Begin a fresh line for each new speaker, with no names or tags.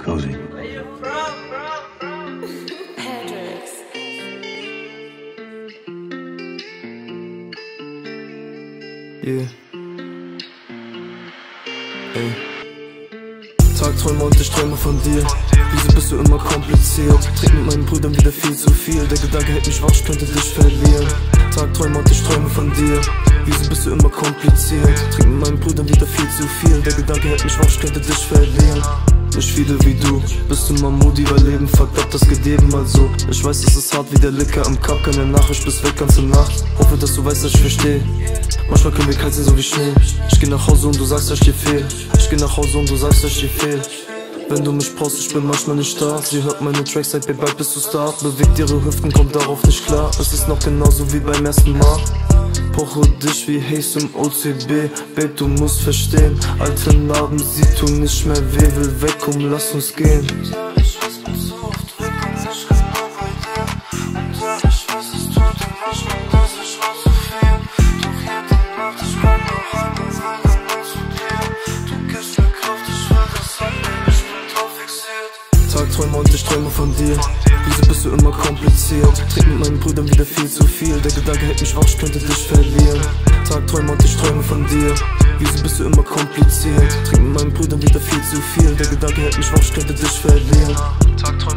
Cozy.
Yeah. Ey. Tagträume und ich träume von dir. Wieso bist du immer kompliziert? Trink mit meinen Brüdern wieder viel zu viel. Der Gedanke hält mich wach, ich könnte dich verlieren. Tagträume und ich träume von dir. Wieso bist du immer kompliziert? Trink mit meinen Brüdern wieder viel zu viel. Der Gedanke hält mich wach, ich könnte dich verlieren. Nicht viele wie du, bist immer moody, weil Leben fuckt ab, das geht jedem mal so. Ich weiß, es ist hart wie der Licker am Cup, keine Nachricht bis weg ganze Nacht. Hoffe, dass du weißt, dass ich versteh. Manchmal können wir kalt sein, so wie Schnee. Ich geh nach Hause und du sagst, dass ich dir fehl. Ich geh nach Hause und du sagst, dass ich dir fehl. Wenn du mich brauchst, ich bin manchmal nicht da. Sie hört meine Tracks, seit bald bist du Star. Bewegt ihre Hüften, kommt darauf nicht klar. Es ist noch genauso wie beim ersten Mal. Brauche dich wie Haze im OCB. Babe, du musst verstehen, alte Narben, sie tun nicht mehr weh. Will weg, komm, lass uns gehen. Tagträume und ich träume von dir. Wieso bist du immer kompliziert? Trink mit meinen Brüdern wieder viel zu viel. Der Gedanke hält mich wach, ich könnte dich verlieren. Tagträume und ich träume von dir. Wieso bist du immer kompliziert? Trink mit meinen Brüdern wieder viel zu viel. Der Gedanke hält mich wach, ich könnte dich verlieren. Tagträume